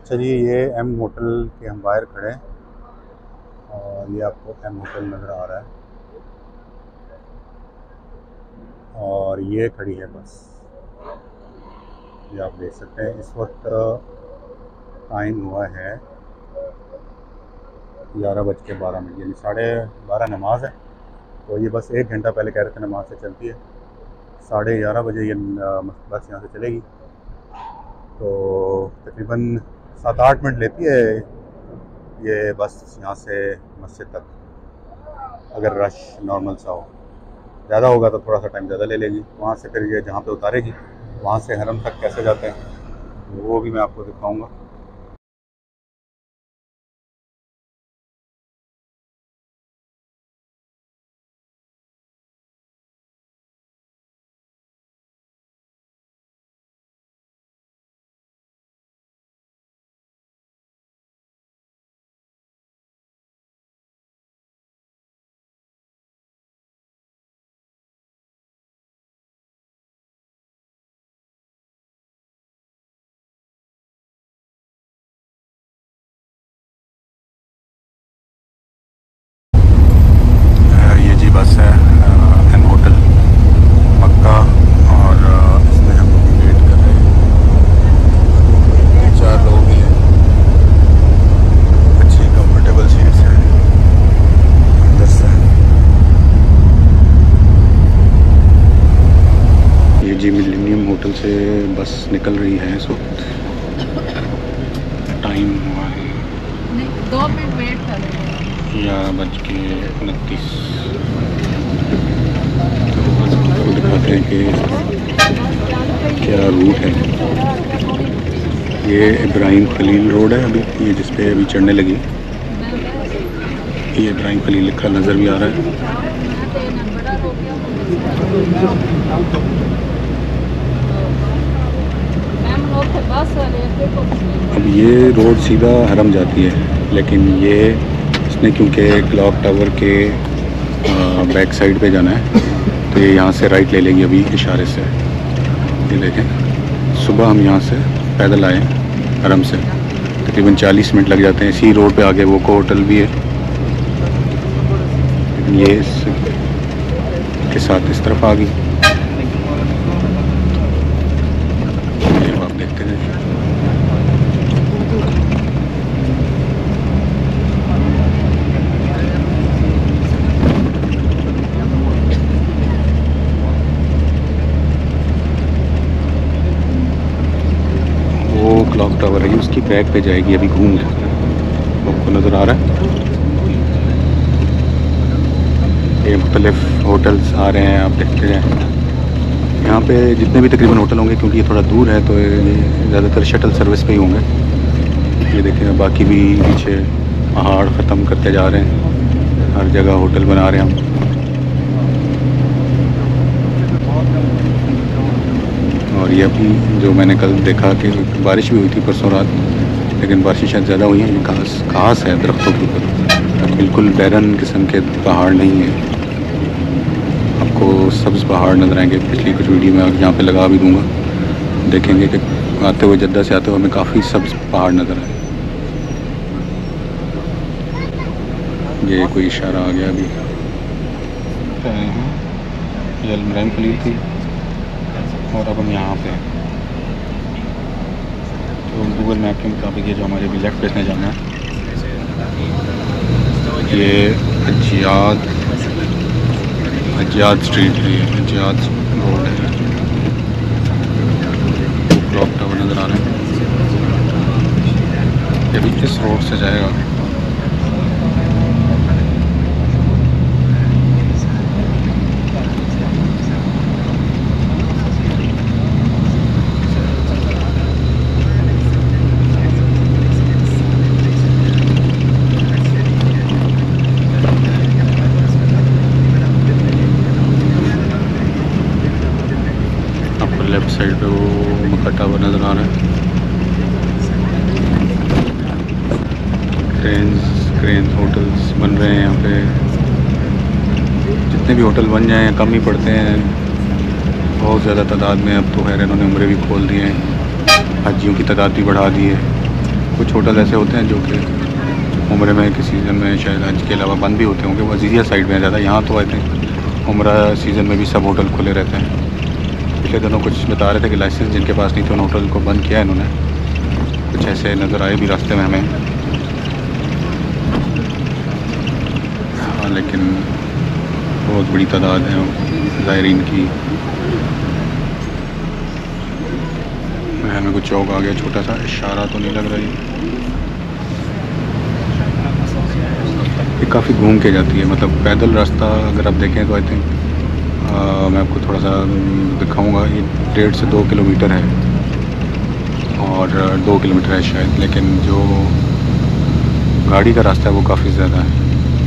अच्छा जी, ये M hotel के हम बाहर खड़े हैं और ये आपको एम होटल नज़र आ रहा है और ये खड़ी है बस। ये आप देख सकते हैं इस वक्त टाइम हुआ है 11:12, यानी 12:30 नमाज है। तो ये बस 1 घंटा पहले कह रहे थे नमाज से चलती है। 11:30 ये बस यहाँ से चलेगी। तो तकरीबन 7-8 मिनट लेती है ये बस यहाँ से मस्जिद तक, अगर रश नॉर्मल सा हो। ज़्यादा होगा तो थोड़ा सा टाइम ज़्यादा ले लेगी। वहाँ से फिर ये जहाँ पे उतारेगी वहाँ से हरम तक कैसे जाते हैं वो भी मैं आपको दिखाऊंगा। ये जी बस है एम होटल मक्का और इसमें हम लोग वेट कर रहे हैं। 4 लोग भी हैं, अच्छी कंफर्टेबल सीट्स हैं अंदर से। ये जी मिलेनियम होटल से बस निकल रही है इस वक्त। टाइम हुआ है 2 मिनट वेट करें। 11:29। तो बस आपको दिखाते हैं कि क्या रूट है। ये इब्राहिम खलील रोड है अभी, ये जिस पे अभी चढ़ने लगी। ये इब्राहिम खलील लिखा नज़र भी आ रहा है। अब ये रोड सीधा हरम जाती है, लेकिन ये इसने क्योंकि क्लॉक टावर के बैक साइड पे जाना है तो ये यहाँ से राइट ले लेगी अभी इशारे से। ये देखें, सुबह हम यहाँ से पैदल आए हरम से, तकरीबन 40 मिनट लग जाते हैं। इसी रोड पे आगे वो को होटल भी है, लेकिन ये इसके साथ इस तरफ आ गई। ये आप देखते हैं। क्लॉक टावर है, उसकी बैक पे जाएगी अभी घूम के। आपको नज़र आ रहा है ये मुख्तलिफ होटल्स आ रहे हैं, आप देखते जाएँ। यहाँ पे जितने भी तकरीबन होटल होंगे, क्योंकि ये थोड़ा दूर है तो ये ज़्यादातर शटल सर्विस पे ही होंगे। ये देखें बाकी भी पीछे पहाड़ ख़त्म करते जा रहे हैं, हर जगह होटल बना रहे हैं हम। और ये अभी जो मैंने कल देखा कि बारिश भी हुई थी परसों रात, लेकिन बारिश शायद ज़्यादा हुई है। ये घास है दरख्तों के ऊपर, बिल्कुल बैरन किस्म के पहाड़ नहीं है। आपको सब्ज़ पहाड़ नज़र आएंगे। पिछली कुछ वीडियो में यहाँ पे लगा भी दूँगा, देखेंगे कि आते हुए जद्दा से आते हुए हमें काफ़ी सब्ज़ पहाड़ नज़र आए। ये कोई इशारा आ गया अभी। ये इब्राहिम खलील थी और अब हम यहाँ पे हैं। तो गूगल मैप के मुताबिक ये जो हमारे भी लेफ्ट पे जाना है, ये हज्जाज स्ट्रीट है, ये हज्जाज रोड है। तो क्लॉक टावर नज़र आ रहा है, ये भी इस रोड से जाएगा। लेफ्ट साइड पे वो मक्का टावर नज़र आ रहा है। क्रेन होटल्स बन रहे हैं यहाँ पे। जितने भी होटल बन जाएँ कम ही पड़ते हैं, बहुत ज़्यादा तादाद में। अब तो खैर इन्होंने उम्रे भी खोल दिए हैं, हाजियों की तादाद भी बढ़ा दी है। होटल ऐसे होते हैं जो कि उम्र में किसी सीज़न में शायद हज के अलावा बंद भी होते होंगे, वो अजीज़िया साइड में ज़्यादा। यहाँ तो आई थिंक उम्र सीज़न में भी सब होटल खुले रहते हैं। पिछले दिनों कुछ बता रहे थे कि लाइसेंस जिनके पास नहीं थे उन होटल को बंद किया है इन्होंने, कुछ ऐसे नज़र आए भी रास्ते में हमें। हाँ, लेकिन बहुत बड़ी तादाद है ज़ायरीन की। हमें कुछ चौक आ गया, छोटा सा इशारा तो नहीं लग रही। ये काफ़ी घूम के जाती है, मतलब पैदल रास्ता अगर आप देखें तो आई थिंक मैं आपको थोड़ा सा दिखाऊंगा। ये 1.5 से 2 किलोमीटर है और 2 किलोमीटर है शायद, लेकिन जो गाड़ी का रास्ता है वो काफ़ी ज़्यादा है।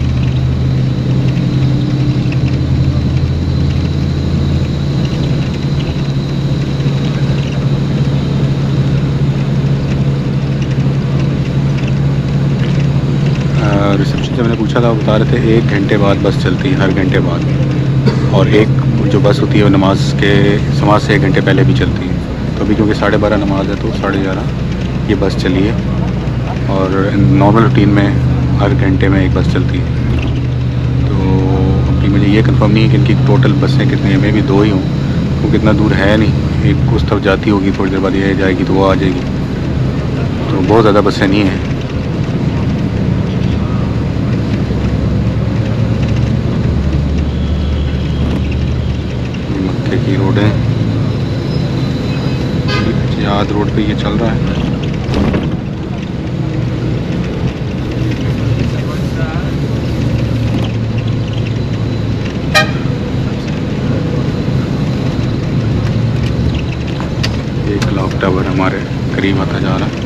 रिसेप्शन से मैंने पूछा था, बता रहे थे 1 घंटे बाद बस चलती है, हर घंटे बाद। और एक जो बस होती है वो नमाज से 1 घंटे पहले भी चलती है। तो अभी क्योंकि 12:30 नमाज है तो 11:30 ये बस चली है। और नॉर्मल रूटीन में हर घंटे में एक बस चलती है। तो अभी मुझे ये कंफर्म नहीं है कि इनकी टोटल बसें कितनी हैं, मे भी 2 ही हों, क्योंकि इतना दूर है नहीं। एक उस तरफ जाती होगी, थोड़ी देर बाद ये जाएगी तो वो आ जाएगी, तो बहुत ज़्यादा बसें नहीं हैं। की रोड है, याद रोड पे ये चल रहा है। ये क्लॉक टावर हमारे करीब आता जा रहा है।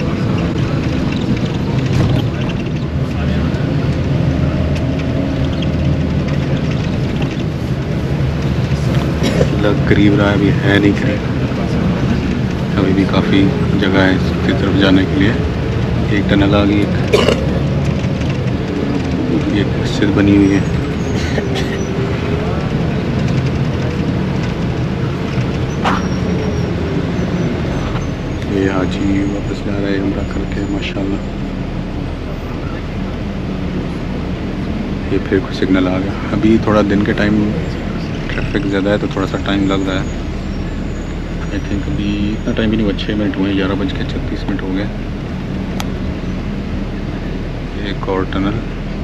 करीब रहा है, अभी है नहीं करीब, अभी भी काफ़ी जगह है इसकी तरफ जाने के लिए। एक टनल आ गई, एक मस्जिद बनी हुई है। ये हाजी वापस जा रहा है उम्रा करके, माशाल्लाह। ये फिर कुछ सिग्नल आ गया। अभी थोड़ा दिन के टाइम ट्रैफिक ज़्यादा है तो थोड़ा सा टाइम लग रहा है। आई थिंक अभी इतना टाइम भी नहीं हुआ, 6 मिनट हुए, 11:36 हो गए। एक और टनल,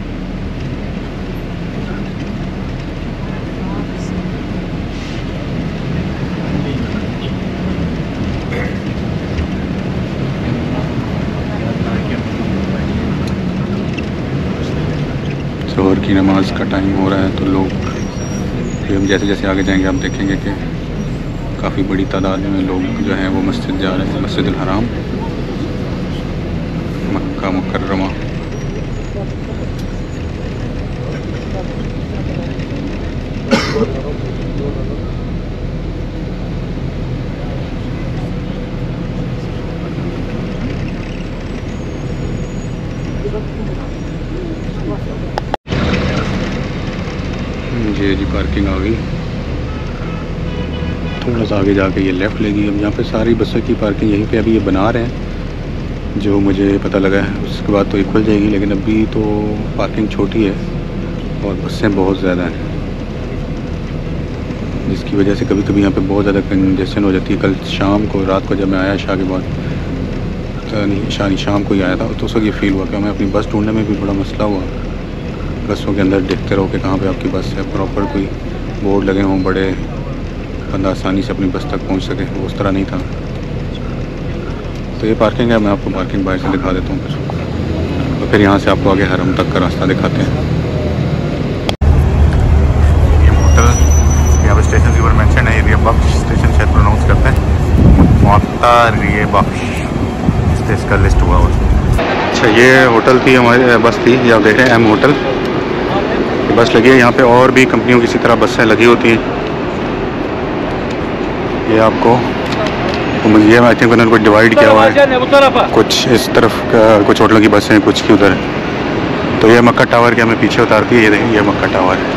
ज़ोहर की नमाज का टाइम हो रहा है तो लोग, हम जैसे जैसे आगे जाएंगे आप देखेंगे कि काफ़ी बड़ी तादाद में लोग जो हैं वो मस्जिद जा रहे हैं। मस्जिद हराम, मक्का मुकर्रमा। जी पार्किंग आ गई। थोड़ा सा आगे जाके ये लेफ़्ट लेगी। अब यहाँ पे सारी बसों की पार्किंग यहीं पे अभी ये बना रहे हैं, जो मुझे पता लगा है। उसके बाद तो ये खुल जाएगी, लेकिन अभी तो पार्किंग छोटी है और बसें बहुत ज़्यादा हैं, जिसकी वजह से कभी कभी यहाँ पे बहुत ज़्यादा कंजेशन हो जाती है। कल शाम को, रात को जब मैं आया शाह के बाद, शाम को ही आया था, तो उस वक्त ये फील हुआ कि हमें अपनी बस ढूंढने में भी बड़ा मसला हुआ। बसों के अंदर देखते रहो कि कहाँ पे आपकी बस है, प्रॉपर कोई बोर्ड लगे हों बड़े, बंदा आसानी से अपनी बस तक पहुँच सके, वो उस तरह नहीं था। तो ये पार्किंग है, मैं आपको पार्किंग बाहर से दिखा देता हूँ, तो फिर यहाँ से आपको आगे हरम तक का रास्ता दिखाते हैं। ये होटल यहाँ पर स्टेशन के ऊपर मेंशन है, रिया बख्श स्टेशन शायद प्रोनाउंस करते हैं, मुअत्ता रिया बख्श, इसका लिस्ट हुआ हुआ। अच्छा, ये होटल थी हमारी, बस थी, ये आप देख रहे हैं एम होटल, बस लगी है यहाँ पे। और भी कंपनियों की इसी तरह बसें लगी होती हैं। ये आपको ये आई थिंक उन्होंने कुछ डिवाइड किया हुआ है, कुछ इस तरफ कुछ होटलों की बसें, कुछ की उधर। तो ये मक्का टावर के हमें पीछे उतारती है। ये देखिए, ये मक्का टावर है,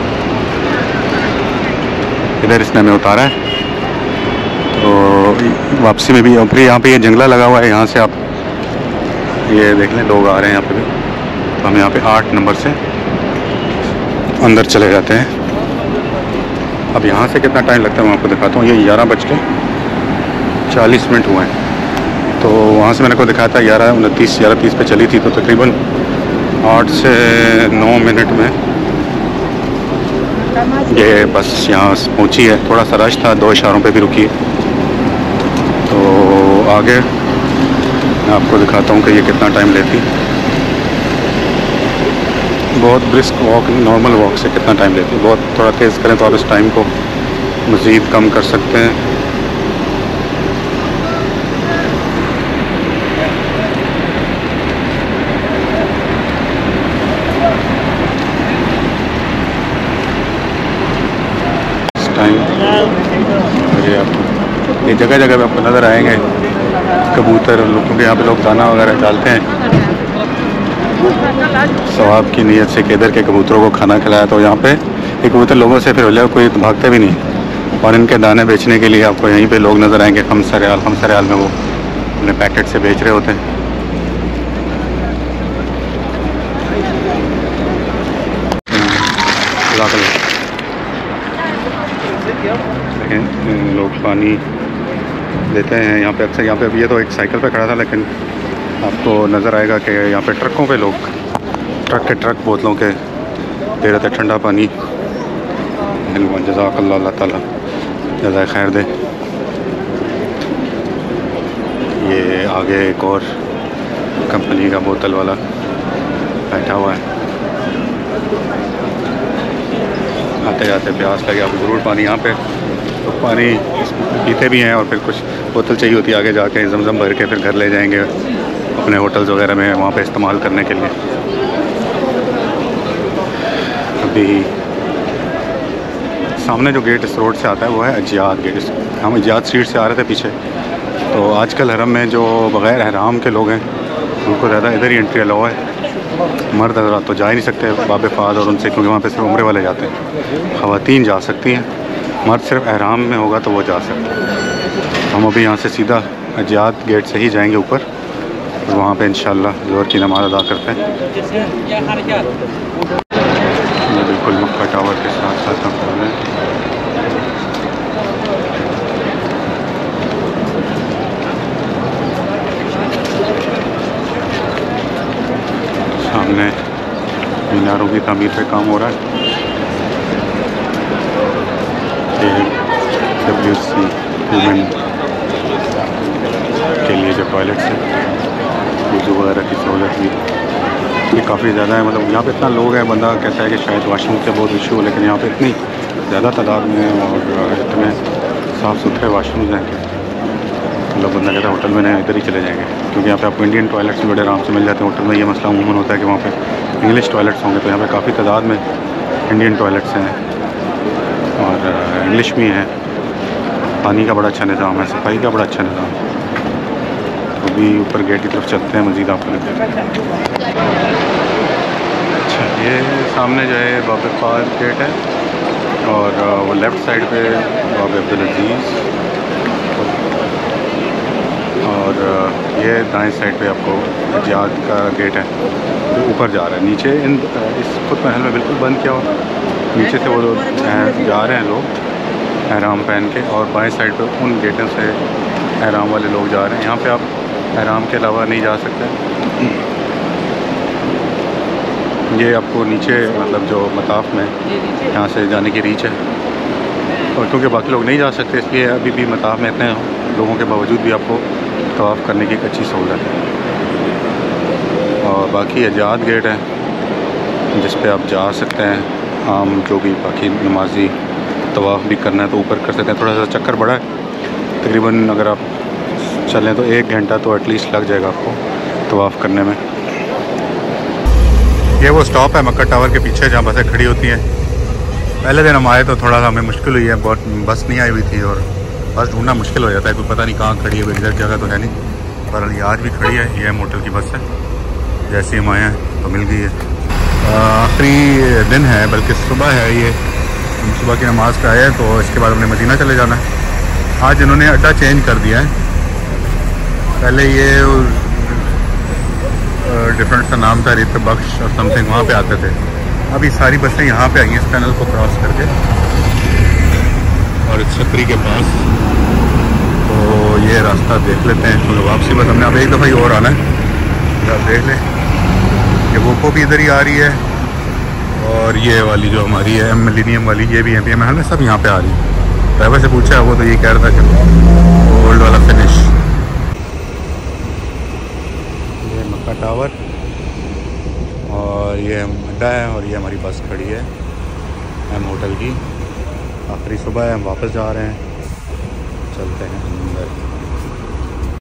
इधर इसने हमें उतारा है। तो वापसी में भी, और फिर यहाँ पे ये जंगला लगा हुआ है, यहाँ से आप ये देख लें लोग आ रहे हैं यहाँ पे भी। तो हम यहाँ पे 8 नंबर से अंदर चले जाते हैं। अब यहाँ से कितना टाइम लगता है मैं आपको दिखाता हूँ। ये 11:40 हुए हैं। तो वहाँ से मैंने को दिखाया था 11:29 पे चली थी, तो तकरीबन 8 से 9 मिनट में ये बस यहाँ पहुँची है। थोड़ा सा रश था, 2 इशारों पे भी रुकी है। तो आगे मैं आपको दिखाता हूँ कि ये कितना टाइम लेती। बहुत ब्रिस्क वॉक, नॉर्मल वॉक से कितना टाइम लेती है। बहुत थोड़ा तेज़ करें तो आप इस टाइम को मज़ीद कम कर सकते हैं। इस टाइम ये जगह जगह पे आपको नज़र आएंगे कबूतर, क्योंकि यहाँ पे लोग दाना वगैरह डालते हैं सवाब की नीयत से कि इधर के कबूतरों को खाना खिलाया। तो यहाँ पे ये कबूतर लोगों से फिर ले कोई भागते भी नहीं, और इनके दाने बेचने के लिए आपको यहीं पे लोग नज़र आएंगे। 5 रियाल में वो अपने पैकेट से बेच रहे होते हैं। लेकिन लोग पानी देते हैं यहाँ पे अक्सर। यहाँ पे ये तो एक साइकिल पे खड़ा था, लेकिन आपको नज़र आएगा कि यहाँ पे ट्रकों पे लोग ट्रक बोतलों के दे रहे थे ठंडा पानी। जज़ाकल्लाह, अल्लाह ताला जज़ाए खैर दे। ये आगे एक और कंपनी का बोतल वाला बैठा हुआ है। आते जाते प्यास लगे आपको ज़रूर पानी यहाँ पे, तो पानी पीते भी हैं और फिर कुछ बोतल चाहिए होती है आगे जाके जमजम भर के फिर घर ले जाएंगे अपने होटल्स वगैरह में वहाँ पे इस्तेमाल करने के लिए। अभी सामने जो गेट इस रोड से आता है वो है अजियाद गेट। हम अजियाद स्ट्रीट से आ रहे थे पीछे। तो आजकल हरम में जो बग़ैर एहराम के लोग हैं उनको ज़्यादा इधर ही एंट्री अलाउ है। मर्द हज़रात तो जा ही नहीं सकते बाब फ़ाद और उनसे, क्योंकि वहाँ पे सिर्फ उम्रे वाले जाते हैं। ख़वातीन जा सकती हैं, मर्द सिर्फ एहराम में होगा तो वो जा सकते हैं। हम अभी यहाँ से सीधा अजियाद गेट से ही जाएंगे ऊपर, और वहाँ पे इंशाअल्लाह ज़ोहर की नमाज़ अदा करते हैं। ये बिल्कुल मक्का टावर के साथ साथ हम कर रहे हैं। सामने मीनारों की तामीर पे काम हो रहा है। WC वुमेन के लिए जो टॉयलेट्स है, वज़ू वगैरह की सहूलत भी ये काफ़ी ज़्यादा है। मतलब यहाँ पे इतना लोग हैं, बंदा कहता है कि शायद वाशरूम का बहुत इशू हो, लेकिन यहाँ पे इतनी ज़्यादा तादाद में और इतने साफ़ सुथरे वाशरूम्स हैं कि मतलब बंदा कहता है होटल में नहीं इधर ही चले जाएंगे, क्योंकि यहाँ पे आपको इंडियन टॉयलेट्स भी बड़े आराम से मिल जाते हैं। होटल में ये मसला अमूमन होता है कि वहाँ पे इंग्लिश टॉयलेट्स होंगे, तो यहाँ पे काफ़ी तादाद में इंडियन टॉयलेट्स हैं और इंग्लिश भी हैं। पानी का बड़ा अच्छा निज़ाम है, सफाई का बड़ा अच्छा निज़ाम है। तो अभी ऊपर गेट की तरफ चलते हैं, मज़ीद आपको लगता है। अच्छा, ये सामने जो है बाब फ़ाद गेट है, और वो लेफ़्ट साइड पे बाब अब्दुल अज़ीज़, और ये दाएं साइड पे आपको अजियाद का गेट है जो ऊपर जा रहा है। नीचे इस खुद महल में बिल्कुल बंद किया हुआ, नीचे से वो लोग जा रहे हैं लोग एहराम पहन के, और बाएं साइड पे उन गेटों से एहराम वाले लोग जा रहे हैं। यहाँ पे आप एहराम के अलावा नहीं जा सकते। ये आपको नीचे मतलब जो मताफ़ में यहाँ से जाने की रीच है, और क्योंकि बाकी लोग नहीं जा सकते इसलिए अभी भी मताफ़ में इतने लोगों के बावजूद भी आपको तवाफ़ करने की एक अच्छी सहूलत है। और बाकी अजाद गेट है जिस पे आप जा सकते हैं। आम जो भी बाकी नमाजी तवाफ़ भी करना है तो ऊपर कर सकते हैं। थोड़ा सा चक्कर बड़ा है, तकरीबन अगर आप चलें तो 1 घंटा तो एटलीस्ट लग जाएगा आपको तवाफ़ करने में। ये वो स्टॉप है मक्का टावर के पीछे जहाँ बसें खड़ी होती हैं। पहले दिन हम आए तो थोड़ा सा हमें मुश्किल हुई है, बहुत बस नहीं आई हुई थी और बस ढूंढना मुश्किल हो जाता है, कोई पता नहीं कहाँ खड़ी है, कोई एग्जैक्ट जगह तो है नहीं। पर ये आज भी खड़ी है, ये होटल की बस है। जैसे हम आए हैं तो मिल गई है। आखिरी दिन है, बल्कि सुबह है, ये सुबह की नमाज़ पे आए हैं, तो इसके बाद हमने मदीना चले जाना है। आज इन्होंने अड्डा चेंज कर दिया है। पहले ये डिफरेंट सा नाम था, रित बख्श और समथिंग, वहाँ पे आते थे। अभी सारी बसें यहाँ पे आई हैं इस टनल को क्रॉस करके और इस छतरी के पास। तो ये रास्ता देख लेते हैं, क्योंकि वापसी बस हमने अब एक दफ़ा ही और आना है। आप देख लें ये वो भी इधर ही आ रही है और ये वाली जो हमारी है मिलेनियम वाली, ये भी है महल में, सब यहाँ पे आ रही है। ड्राइवर से पूछा है वो तो ये कह रहा था कि ओल्ड वाला फिनिश। ये मक्का टावर और ये अड्डा है और ये हमारी बस खड़ी है एम होटल की। आखिरी सुबह है, हम वापस जा रहे हैं, चलते हैं अंदर।